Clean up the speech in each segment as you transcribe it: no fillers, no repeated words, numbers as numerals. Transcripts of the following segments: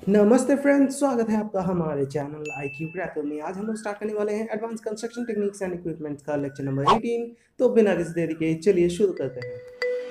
नमस्ते फ्रेंड्स, स्वागत है आपका हमारे चैनल IQ क्रैकर में। आज हम लोग स्टार्ट करने वाले हैं advance construction techniques and equipments का लेक्चर नंबर 18। तो बिना किसी देरी के चलिए शुरू करते हैं।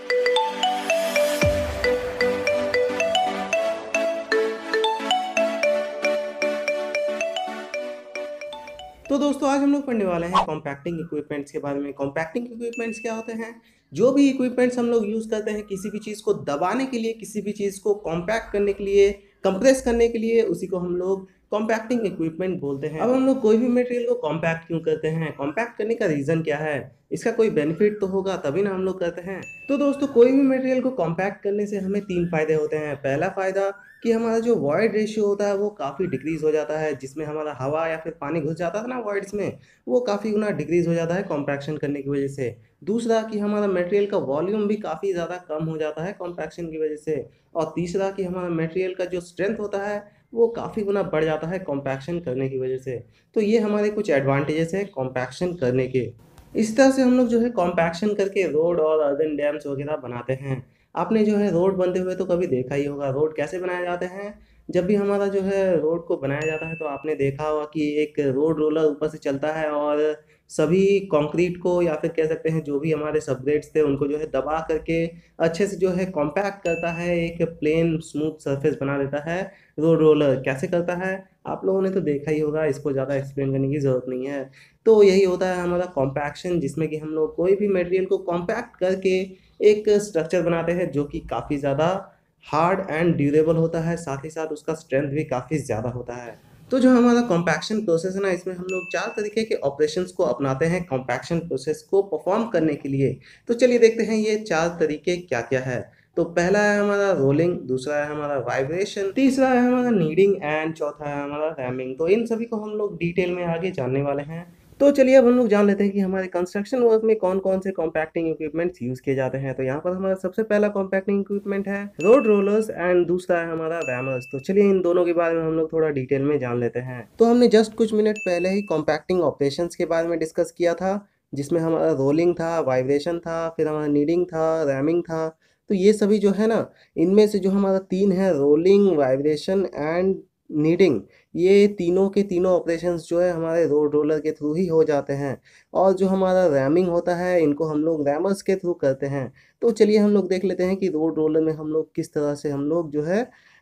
तो दोस्तों आज हम लोग पढ़ने वाले हैं कॉम्पैक्टिंग इक्विपमेंट्स के बारे में। कॉम्पैक्टिंग इक्विपमेंट्स क्या होते हैं? जो भी इक्विपमेंट्स हम लोग यूज़ करते हैं किसी भी चीज़ को दबाने के लिए, किसी भी चीज़ को कॉम्पैक्ट करने के लिए, कंप्रेस करने के लिए, उसी को हम लोग कॉम्पैक्टिंग इक्विपमेंट बोलते हैं। अब हम लोग कोई भी मटेरियल को कॉम्पैक्ट क्यों करते हैं? कॉम्पैक्ट करने का रीज़न क्या है? इसका कोई बेनिफिट तो होगा तभी ना हम लोग करते हैं। तो दोस्तों कोई भी मटेरियल को कॉम्पैक्ट करने से हमें 3 फ़ायदे होते हैं। पहला फ़ायदा कि हमारा जो वॉइड रेशियो होता है वो काफ़ी डिक्रीज़ हो जाता है, जिसमें हमारा हवा या फिर पानी घुस जाता था ना वॉइड्स में, वो काफ़ी गुना डिक्रीज़ हो जाता है कॉम्पैक्शन करने की वजह से। दूसरा कि हमारा मटेरियल का वॉल्यूम भी काफ़ी ज़्यादा कम हो जाता है कॉम्पैक्शन की वजह से। और तीसरा कि हमारा मटेरियल का जो स्ट्रेंथ होता है वो काफ़ी गुना बढ़ जाता है कॉम्पैक्शन करने की वजह से। तो ये हमारे कुछ एडवांटेजेस हैं कॉम्पैक्शन करने के। इस तरह से हम लोग जो है कॉम्पैक्शन करके रोड और अर्बन डैम्स वगैरह बनाते हैं। आपने जो है रोड बनते हुए तो कभी देखा ही होगा। रोड कैसे बनाए जाते हैं? जब भी हमारा जो है रोड को बनाया जाता है तो आपने देखा होगा कि एक रोड रोलर ऊपर से चलता है और सभी कंक्रीट को या फिर कह सकते हैं जो भी हमारे सबग्रेड्स थे उनको जो है दबा करके अच्छे से जो है कॉम्पैक्ट करता है, एक प्लेन स्मूथ सरफेस बना देता है। रोड रोलर कैसे करता है आप लोगों ने तो देखा ही होगा, इसको ज़्यादा एक्सप्लेन करने की ज़रूरत नहीं है। तो यही होता है हमारा कॉम्पैक्शन, जिसमें कि हम लोग कोई भी मटेरियल को कॉम्पैक्ट करके एक स्ट्रक्चर बनाते हैं जो कि काफ़ी ज़्यादा हार्ड एंड ड्यूरेबल होता है, साथ ही साथ उसका स्ट्रेंथ भी काफ़ी ज़्यादा होता है। तो जो हमारा कॉम्पैक्शन प्रोसेस है ना, इसमें हम लोग 4 तरीके के ऑपरेशंस को अपनाते हैं कॉम्पैक्शन प्रोसेस को परफॉर्म करने के लिए। तो चलिए देखते हैं ये 4 तरीके क्या-क्या है। तो पहला है हमारा रोलिंग, दूसरा है हमारा वाइब्रेशन, तीसरा है हमारा नीडिंग एंड चौथा है हमारा रैमिंग। तो इन सभी को हम लोग डिटेल में आगे जानने वाले हैं। तो चलिए अब हम लोग जान लेते हैं कि हमारे कंस्ट्रक्शन वर्क में कौन-कौन से कॉम्पैक्टिंग इक्विपमेंट्स यूज़ किए जाते हैं। तो यहाँ पर हमारा सबसे पहला कॉम्पैक्टिंग इक्विपमेंट है रोड रोलर्स एंड दूसरा है हमारा रैमर्स। तो चलिए इन दोनों के बारे में हम लोग थोड़ा डिटेल में जान लेते हैं। तो हमने जस्ट कुछ मिनट पहले ही कॉम्पैक्टिंग ऑपरेशंस के बारे में डिस्कस किया था, जिसमें हमारा रोलिंग था, वाइब्रेशन था, फिर हमारा नीडिंग था, रैमिंग था। तो ये सभी जो है ना, इनमें से जो हमारा 3 है रोलिंग, वाइब्रेशन एंड नीडिंग, ये तीनों के तीनों ऑपरेशंस जो है हमारे रोड रोलर के थ्रू ही हो जाते हैं। और जो हमारा रैमिंग होता है इनको हम लोग रैमर्स के थ्रू करते हैं। तो चलिए हम लोग देख लेते हैं कि रोड रोलर में हम लोग किस तरह से हम लोग जो है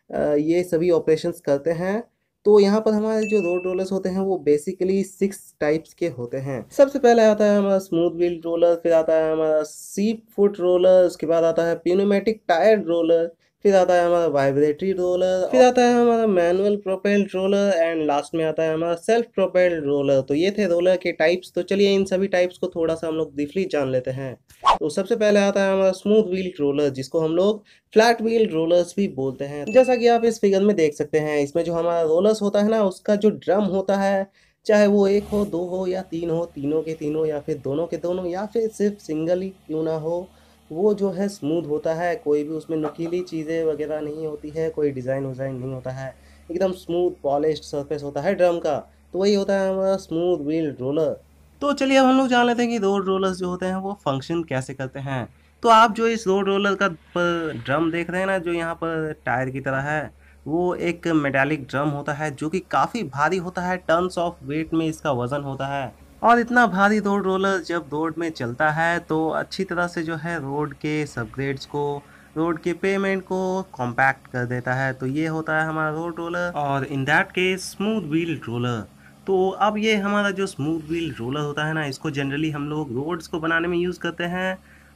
ये सभी ऑपरेशंस करते हैं। तो यहाँ पर हमारे जो रोड रोलर्स होते हैं वो बेसिकली 6 टाइप्स के होते हैं। सबसे पहले आता है हमारा स्मूथ व्हील रोलर, फिर आता है हमारा सीप फुट रोलर, उसके बाद आता है प्यूमेटिक टायर रोलर, फिर आता है हमारा वाइब्रेटरी रोलर, फिर आता है हमारा manual propelled roller and last में आता है हमारा सेल्फ प्रोपेल्ड रोलर। तो ये थे रोलर के टाइप्स। तो चलिए इन सभी टाइप्स को थोड़ा सा हम लोग ब्रीफली जान लेते हैं। तो सबसे पहले आता है हमारा स्मूथ व्हील रोलर, जिसको हम लोग फ्लैट व्हील रोलर्स भी बोलते हैं। जैसा कि आप इस फिगर में देख सकते हैं, इसमें जो हमारा रोलर्स होता है ना, उसका जो ड्रम होता है, चाहे वो 1 हो, 2 हो या 3 हो, तीनों के तीनों या फिर दोनों के दोनों या फिर सिर्फ सिंगल ही क्यों ना हो, वो जो है स्मूथ होता है। कोई भी उसमें नुकीली चीज़ें वगैरह नहीं होती है, कोई डिज़ाइन विज़ाइन नहीं होता है, एकदम स्मूथ पॉलिश्ड सरफेस होता है ड्रम का। तो वही होता है हमारा स्मूथ व्हील रोलर। तो चलिए अब हम लोग जान लेते हैं कि रोड रोलर्स जो होते हैं वो फंक्शन कैसे करते हैं। तो आप जो इस रोड रोलर का पर ड्रम देख रहे हैं ना, जो यहाँ पर टायर की तरह है, वो एक मेटालिक ड्रम होता है जो कि काफ़ी भारी होता है, टन्स ऑफ वेट में इसका वज़न होता है। और इतना भारी रोड रोलर जब रोड में चलता है तो अच्छी तरह से जो है रोड के सबग्रेड्स को, रोड के पेमेंट को कॉम्पैक्ट कर देता है। तो ये होता है हमारा रोड रोलर और in that case smooth wheel roller. तो अब ये हमारा जो स्मूथ व्हील रोलर होता है ना, इसको जनरली हम लोग रोड्स को बनाने में यूज़ करते हैं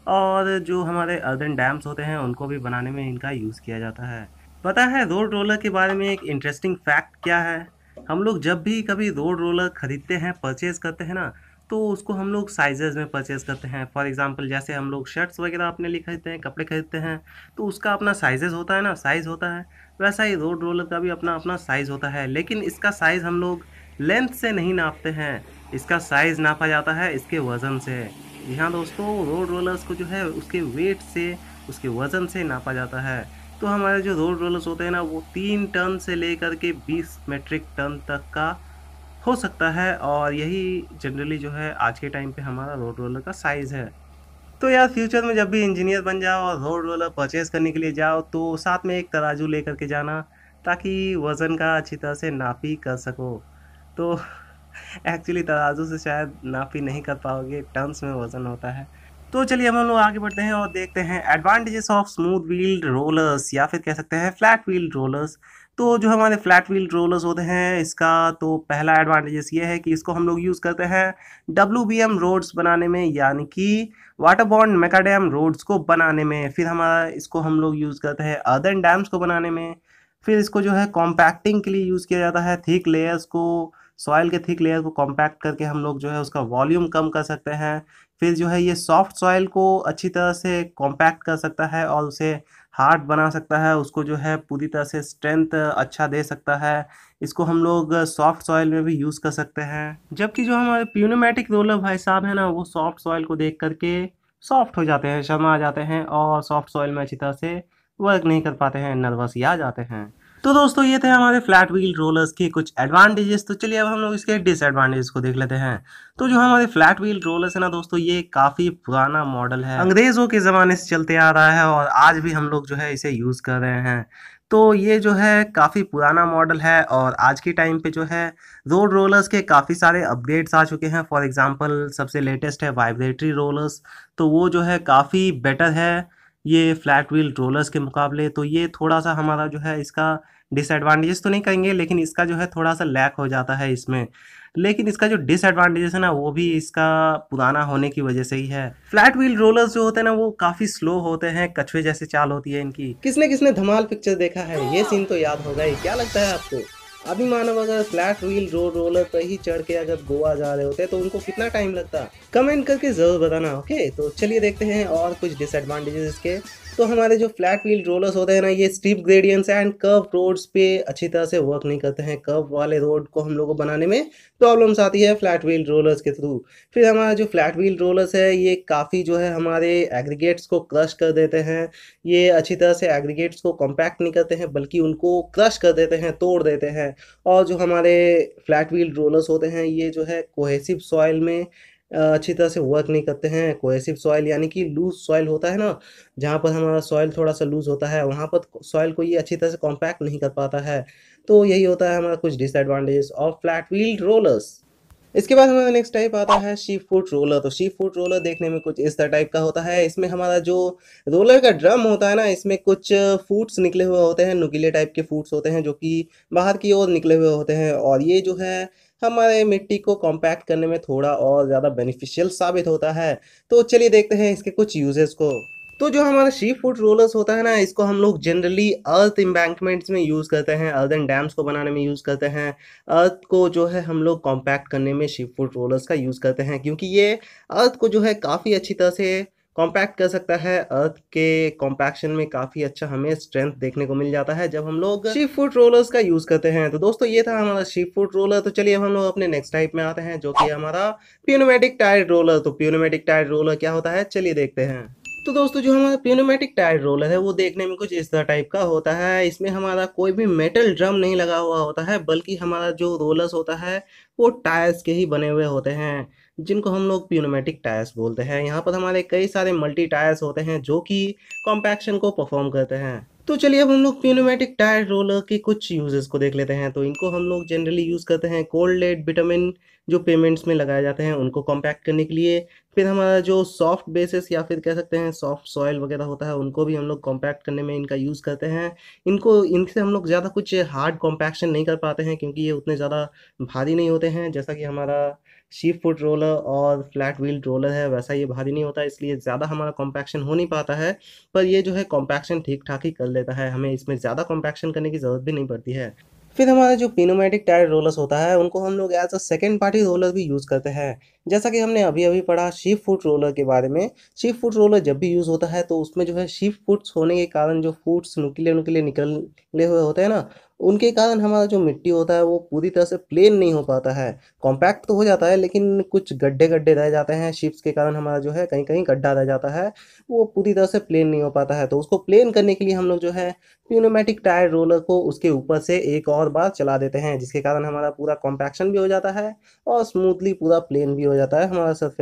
और जो हमारे अर्बन डैम्स होते हैं उनको भी बनाने में इनका यूज़ किया जाता है। पता है रोड रोलर के बारे में एक इंटरेस्टिंग फैक्ट क्या है? हम लोग जब भी कभी रोड रोलर खरीदते हैं, परचेज़ करते हैं ना, तो उसको हम लोग साइजेज़ में परचेज़ करते हैं। फॉर एग्ज़ाम्पल जैसे हम लोग शर्ट्स वगैरह अपने लिए खरीदते हैं, कपड़े खरीदते हैं, तो उसका अपना साइजेज़ होता है ना, साइज़ होता है। वैसा ही रोड रोलर का भी अपना अपना साइज़ होता है, लेकिन इसका साइज़ हम लोग लेंथ से नहीं नापते हैं, इसका साइज़ नापा जाता है इसके वज़न से। जी हाँ दोस्तों, रोड रोलर्स को जो है उसके वेट से, उसके वज़न से नापा जाता है। तो हमारे जो रोड रोलर्स होते हैं ना, वो 3 टन से लेकर के 20 मेट्रिक टन तक का हो सकता है और यही जनरली जो है आज के टाइम पे हमारा रोड रोलर का साइज़ है। तो यार फ्यूचर में जब भी इंजीनियर बन जाओ और रोड रोलर परचेज़ करने के लिए जाओ तो साथ में एक तराजू लेकर के जाना, ताकि वज़न का अच्छी तरह से नापी कर सको। तो एक्चुअली तराजू से शायद नापी नहीं कर पाओगे, टन्स में वज़न होता है। तो चलिए हम लोग आगे बढ़ते हैं और देखते हैं advantages of smooth wheeled rollers या फिर कह सकते हैं फ्लैट व्हील्ड रोलर्स। तो जो हमारे फ्लैट व्हील्ड रोलर्स होते हैं, इसका तो पहला एडवांटेजेस ये है कि इसको हम लोग यूज़ करते हैं WBM रोड्स बनाने में, यानी कि वाटर बॉन्ड मैकाडेम रोड्स को बनाने में। फिर हमारा इसको हम लोग यूज़ करते हैं अर्दन डैम्स को बनाने में। फिर इसको जो है कॉम्पैक्टिंग के लिए यूज़ किया जाता है, थिक लेयर्स को, सॉइल के थिक लेयर को कॉम्पैक्ट करके हम लोग जो है उसका वॉल्यूम कम कर सकते हैं। फिर जो है ये सॉफ्ट सॉइल को अच्छी तरह से कॉम्पैक्ट कर सकता है और उसे हार्ड बना सकता है, उसको जो है पूरी तरह से स्ट्रेंथ अच्छा दे सकता है। इसको हम लोग सॉफ्ट सॉइल में भी यूज़ कर सकते हैं। जबकि जो हमारे प्यूनोमेटिक रोलर भाई साहब है ना, वो सॉफ्ट सॉइल को देख करके सॉफ्ट हो जाते हैं, शर्मा जाते हैं और सॉफ्ट सॉइल में अच्छी तरह से वर्क नहीं कर पाते हैं, नर्वस ही आ जाते हैं। तो दोस्तों ये थे हमारे फ्लैट व्हील रोलर्स के कुछ एडवांटेजेस। तो चलिए अब हम लोग इसके डिसएडवांटेजेस को देख लेते हैं। तो जो हमारे फ्लैट व्हील रोलर्स है ना दोस्तों, ये काफ़ी पुराना मॉडल है, अंग्रेज़ों के ज़माने से चलते आ रहा है और आज भी हम लोग जो है इसे यूज़ कर रहे हैं। तो ये जो है काफ़ी पुराना मॉडल है और आज के टाइम पे जो है रोड रोलर्स के काफ़ी सारे अपग्रेड्स आ चुके हैं। फॉर एग्जांपल सबसे लेटेस्ट है वाइब्रेटरी रोलर्स, तो वो जो है काफ़ी बेटर है ये फ्लैट व्हील रोलर्स के मुकाबले। तो ये थोड़ा सा हमारा जो है इसका डिसएडवांटेजेस तो नहीं कहेंगे, लेकिन इसका जो है थोड़ा सा लैक हो जाता है इसमें। लेकिन इसका जो डिसएडवांटेजेस है ना, वो भी इसका पुराना होने की वजह से ही है। फ्लैट व्हील रोलर्स जो होते हैं ना, वो काफ़ी स्लो होते हैं, कछुए जैसे चाल होती है इनकी। किसने किसने धमाल पिक्चर देखा है, ये सीन तो याद होगा ही। क्या लगता है आपको, अभी मानव अगर फ्लैट व्हील रोलर पर ही चढ़ के अगर गोवा जा रहे होते तो उनको कितना टाइम लगता? कमेंट करके जरूर बताना। ओके, तो चलिए देखते हैं और कुछ डिसएडवांटेजेस इसके। तो हमारे जो फ्लैट व्हील रोलर्स होते हैं ना, ये steep gradients and curve roads पे अच्छी तरह से वर्क नहीं करते हैं। कर्व वाले रोड को हम लोगों को बनाने में प्रॉब्लम्स आती है फ्लैट व्हील रोलर्स के थ्रू। फिर हमारा जो फ्लैट व्हील रोलर्स है, ये काफ़ी जो है हमारे एग्रीगेट्स को क्रश कर देते हैं। ये अच्छी तरह से एग्रीगेट्स को कॉम्पैक्ट नहीं करते हैं, बल्कि उनको क्रश कर देते हैं, तोड़ देते हैं। और जो हमारे फ्लैट व्हील रोलर्स होते हैं, ये जो है कोहेसिव सॉइल में अच्छी तरह से वर्क नहीं करते हैं। कोहेसिव सॉइल यानी कि लूज सॉइल होता है ना, जहाँ पर हमारा सॉइल थोड़ा सा लूज होता है, वहाँ पर सॉइल को ये अच्छी तरह से कॉम्पैक्ट नहीं कर पाता है। तो यही होता है हमारा कुछ disadvantage of flat wheel rollers. इसके बाद हमारा नेक्स्ट टाइप आता है शीप फुट रोलर। तो शीप फुट रोलर देखने में कुछ इस तरह टाइप का होता है। इसमें हमारा जो रोलर का ड्रम होता है ना, इसमें कुछ फूट्स निकले हुए होते हैं, नुकीले टाइप के फूट्स होते हैं जो कि बाहर की ओर निकले हुए होते हैं, और ये जो है हमारे मिट्टी को कॉम्पैक्ट करने में थोड़ा और ज़्यादा बेनिफिशियल साबित होता है। तो चलिए देखते हैं इसके कुछ यूजेस को। तो जो हमारा शीप फुट रोलर्स होता है ना, इसको हम लोग जनरली अर्थ एम्बैंकमेंट्स में यूज़ करते हैं, अर्दन डैम्स को बनाने में यूज़ करते हैं। अर्थ को जो है हम लोग कॉम्पैक्ट करने में शीप फुट रोलर्स का यूज़ करते हैं, क्योंकि ये अर्थ को जो है काफ़ी अच्छी तरह से कॉम्पैक्ट कर सकता है। अर्थ के कॉम्पैक्शन में काफ़ी अच्छा हमें स्ट्रेंथ देखने को मिल जाता है जब हम लोग शीप फुट रोलर्स का यूज़ करते हैं। तो दोस्तों ये था हमारा शीप फुट रोलर। तो चलिए अब हम लोग अपने नेक्स्ट टाइप में आते हैं, जो कि हमारा प्यूनोमेटिक टायर रोलर। तो प्यूनोमेटिक टायर रोलर क्या होता है, चलिए देखते हैं। तो दोस्तों जो हमारा प्यूनोमेटिक टायर रोलर है, वो देखने में कुछ इस तरह टाइप का होता है। इसमें हमारा कोई भी मेटल ड्रम नहीं लगा हुआ होता है, बल्कि हमारा जो रोलर्स होता है वो टायर्स के ही बने हुए होते हैं, जिनको हम लोग प्यूनोमेटिक टायर्स बोलते हैं। यहाँ पर हमारे कई सारे मल्टी टायर्स होते हैं जो कि कॉम्पैक्शन को परफॉर्म करते हैं। तो चलिए अब हम लोग प्यूनोमेटिक टायर रोलर के कुछ यूजेस को देख लेते हैं। तो इनको हम लोग जनरली यूज़ करते हैं कोल्ड लेड बिटुमेन जो पेमेंट्स में लगाए जाते हैं, उनको कॉम्पैक्ट करने के लिए। फिर हमारा जो सॉफ्ट बेसिस या फिर कह सकते हैं सॉफ्ट सॉइल वगैरह होता है, उनको भी हम लोग कॉम्पैक्ट करने में इनका यूज़ करते हैं। इनसे हम लोग ज़्यादा कुछ हार्ड कॉम्पैक्शन नहीं कर पाते हैं, क्योंकि ये उतने ज़्यादा भारी नहीं होते हैं। जैसा कि हमारा शीप फुट रोलर और फ्लैट व्हील रोलर है, वैसा ये भारी नहीं होता, इसलिए ज़्यादा हमारा कॉम्पैक्शन हो नहीं पाता है। पर ये जो है कॉम्पैक्शन ठीक ठाक ही कर लेता है, हमें इसमें ज़्यादा कॉम्पैक्शन करने की ज़रूरत भी नहीं पड़ती है। फिर हमारा जो प्यूनोमेटिक टायर रोलर्स होता है, उनको हम लोग as a second party roller भी यूज़ करते हैं। जैसा कि हमने अभी अभी पढ़ा शीप फुट रोलर के बारे में। शीप फुट रोलर जब भी यूज़ होता है तो उसमें जो है शीप फुट्स होने के कारण जो फुट्स नुकीले नुकीले निकले हुए होते हैं ना, उनके कारण हमारा जो मिट्टी होता है वो पूरी तरह से प्लेन नहीं हो पाता है। कॉम्पैक्ट तो हो जाता है, लेकिन कुछ गड्ढे गड्ढे रह जाते हैं शिप्स के कारण, हमारा जो है कहीं कहीं गड्ढा रह जाता है, वो पूरी तरह से प्लेन नहीं हो पाता है। तो उसको प्लेन करने के लिए हम लोग जो है प्यूनोमेटिक टायर रोलर को उसके ऊपर से एक और बार चला देते हैं, जिसके कारण हमारा पूरा कॉम्पैक्शन भी हो जाता है और स्मूथली पूरा प्लेन भी हो जाता है हमारा सरफेस।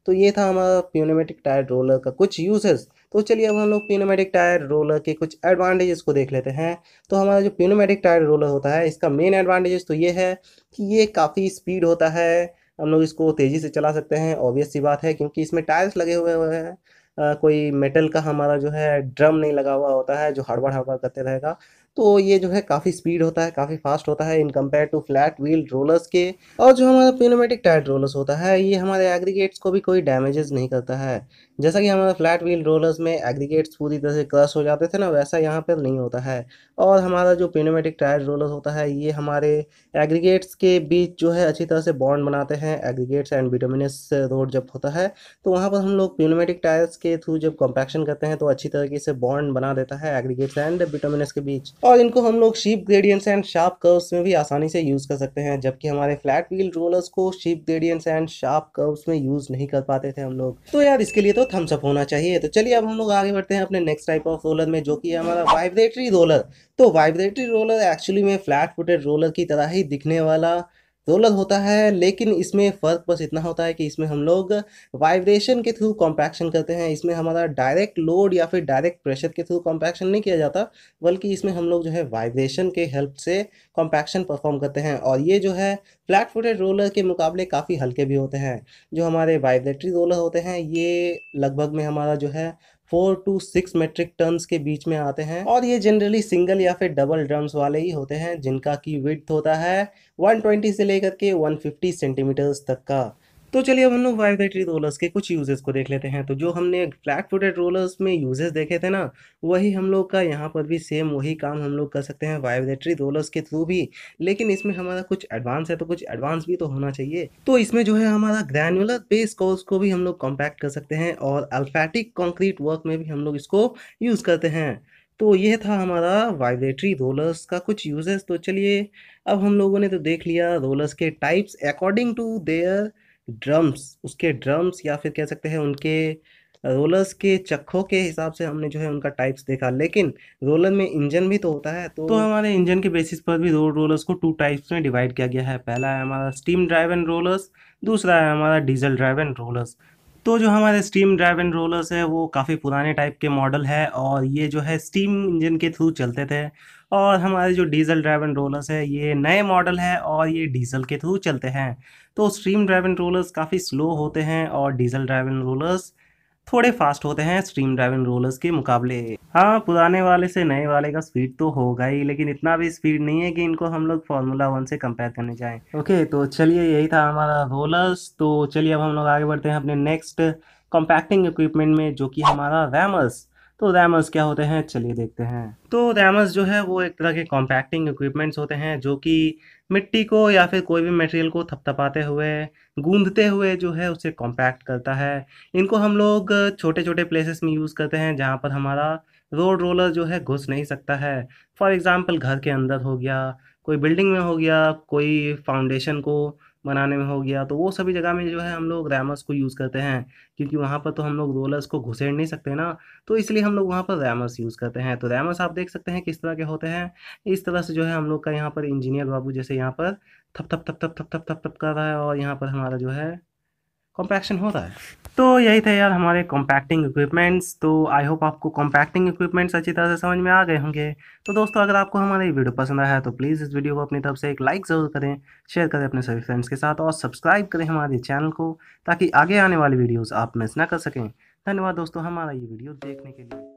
तो ये था हमारा प्यूनेमेटिक टायर रोलर का कुछ यूजेस। तो चलिए अब हम लोग प्यूनेमेटिक टायर रोलर के कुछ एडवांटेजेस को देख लेते हैं। तो हमारा जो प्यूनेमेटिक टायर रोलर होता है, इसका मेन एडवांटेजेस तो ये है कि ये काफ़ी स्पीड होता है। हम लोग इसको तेज़ी से चला सकते हैं, ऑब्वियस सी बात है, क्योंकि इसमें टायर्स लगे हुए हैं। कोई मेटल का हमारा जो है ड्रम नहीं लगा हुआ होता है जो हड़बड़ हड़बड़ करते रहेगा। तो ये जो है काफ़ी स्पीड होता है, काफ़ी फास्ट होता है in compare to flat wheel rollers के। और जो हमारा प्यूनेमेटिक टायर रोलर्स होता है, ये हमारे एग्रीगेट्स को भी कोई डैमेजेस नहीं करता है। जैसा कि हमारा फ्लैट व्हील रोलर्स में एग्रीगेट्स पूरी तरह से क्रश हो जाते थे ना, वैसा यहाँ पर नहीं होता है। और हमारा जो प्यूनेमेटिक टायर रोलर होता है, ये हमारे एग्रीगेट्स के बीच जो है अच्छी तरह से बॉन्ड बनाते हैं। एग्रीगेट्स एंड बिटुमिनस रोड जब होता है, तो वहाँ पर हम लोग प्यूनेमेटिक टायर्स के थ्रू जब कॉम्पैक्शन करते हैं, तो अच्छी तरीके से बॉन्ड बना देता है एग्रीगेट्स एंड बिटुमिनस के बीच। और इनको हम लोग steep gradients and sharp curves में भी आसानी से यूज़ कर सकते हैं, जबकि हमारे फ्लैट व्हील रोलर्स को steep gradients and sharp curves में यूज़ नहीं कर पाते थे हम लोग। तो यार इसके लिए तो थम्स अप होना चाहिए। तो चलिए अब हम लोग आगे बढ़ते हैं अपने नेक्स्ट टाइप ऑफ रोलर में, जो कि है हमारा वाइब्रेटरी रोलर। तो वाइब्रेटरी रोलर एक्चुअली में फ्लैट फुटेड रोलर की तरह ही दिखने वाला रोलर होता है, लेकिन इसमें फ़र्क बस इतना होता है कि इसमें हम लोग वाइब्रेशन के थ्रू कॉम्पैक्शन करते हैं। इसमें हमारा डायरेक्ट लोड या फिर डायरेक्ट प्रेशर के थ्रू कॉम्पैक्शन नहीं किया जाता, बल्कि इसमें हम लोग जो है वाइब्रेशन के हेल्प से कॉम्पैक्शन परफॉर्म करते हैं। और ये जो है फ्लैट फुटेड रोलर के मुकाबले काफ़ी हल्के भी होते हैं। जो हमारे वाइब्रेटरी रोलर होते हैं, ये लगभग में हमारा जो है 4 to 6 मेट्रिक टन्स के बीच में आते हैं। और ये जनरली सिंगल या फिर डबल ड्रम्स वाले ही होते हैं, जिनका की विड्थ होता है 120 से लेकर के 150 सेंटीमीटर्स तक का। तो चलिए अब हम लोग वाइब्रेटरी रोलर्स के कुछ यूजेस को देख लेते हैं। तो जो हमने फ्लैट फुटेड रोलर्स में यूजेस देखे थे ना, वही हम लोग का यहाँ पर भी सेम वही काम हम लोग कर सकते हैं वाइब्रेटरी रोलर्स के थ्रू भी। लेकिन इसमें हमारा कुछ एडवांस है, तो कुछ एडवांस भी तो होना चाहिए। तो इसमें जो है हमारा ग्रैनुलर बेस कोर्स को भी हम लोग कॉम्पैक्ट कर सकते हैं, और अल्फैटिक कंक्रीट वर्क में भी हम लोग इसको यूज़ करते हैं। तो ये था हमारा वाइब्रेटरी रोलर्स का कुछ यूजेस। तो चलिए अब हम लोगों ने तो देख लिया रोलर्स के types according to their drums, उसके ड्रम्स या फिर कह सकते हैं उनके रोलर्स के चक्कों के हिसाब से हमने जो है उनका टाइप्स देखा। लेकिन रोलर में इंजन भी तो होता है, तो हमारे इंजन के बेसिस पर भी रोड रोलर्स को 2 टाइप्स में डिवाइड किया गया है। पहला है हमारा स्टीम ड्राइवन रोलर्स, दूसरा है हमारा डीजल ड्राइवन रोलर्स। तो जो हमारे स्टीम ड्राइवन रोलर्स है, वो काफ़ी पुराने टाइप के मॉडल है, और ये जो है स्टीम इंजन के थ्रू चलते थे। और हमारे जो डीजल ड्राइवन रोलर्स है, ये नए मॉडल है और ये डीजल के थ्रू चलते हैं। तो स्टीम ड्राइवन रोलर्स काफ़ी स्लो होते हैं, और डीजल ड्राइवन रोलर्स थोड़े फास्ट होते हैं स्ट्रीम ड्राइवन रोलर्स के मुकाबले। हाँ, पुराने वाले से नए वाले का स्पीड तो होगा ही, लेकिन इतना भी स्पीड नहीं है कि इनको हम लोग फार्मूला 1 से कंपेयर करने जाएं। ओके, तो चलिए यही था हमारा रोलर्स। तो चलिए अब हम लोग आगे बढ़ते हैं अपने नेक्स्ट कॉम्पैक्टिंग इक्विपमेंट में, जो कि हमारा रैमर्स। तो रैमर्स क्या होते हैं, चलिए देखते हैं। तो रैमर्स जो है वो एक तरह के कॉम्पैक्टिंग इक्विपमेंट्स होते हैं, जो कि मिट्टी को या फिर कोई भी मटेरियल को थपथपाते हुए, गूंदते हुए जो है उसे कॉम्पैक्ट करता है। इनको हम लोग छोटे छोटे प्लेसेस में यूज़ करते हैं, जहाँ पर हमारा रोड रोलर जो है घुस नहीं सकता है। फॉर एग्ज़ाम्पल घर के अंदर हो गया, कोई बिल्डिंग में हो गया, कोई फाउंडेशन को बनाने में हो गया, तो वो सभी जगह में जो है हम लोग रैमर्स को यूज़ करते हैं, क्योंकि वहाँ पर तो हम लोग रोलर्स को घुसेड़ नहीं सकते ना। तो इसलिए हम लोग वहाँ पर रैमर्स यूज़ करते हैं। तो रैमर्स आप देख सकते हैं किस तरह के होते हैं। इस तरह से जो है हम लोग का यहाँ पर इंजीनियर बाबू जैसे यहाँ पर थप थप थप थप थप थप थप थप कर रहा है, और यहाँ पर हमारा जो है कॉम्पैक्शन हो रहा है। तो यही थे यार हमारे कॉम्पैक्टिंग इक्विपमेंट्स। तो आई होप आपको कॉम्पैक्टिंग इक्विपमेंट्स अच्छी तरह से समझ में आ गए होंगे। तो दोस्तों, अगर आपको हमारा ये वीडियो पसंद आया है, तो प्लीज़ इस वीडियो को अपनी तरफ से एक लाइक ज़रूर करें, शेयर करें अपने सभी फ्रेंड्स के साथ, और सब्सक्राइब करें हमारे चैनल को, ताकि आगे आने वाली वीडियोज़ आप मिस ना कर सकें। धन्यवाद दोस्तों हमारा ये वीडियो देखने के लिए।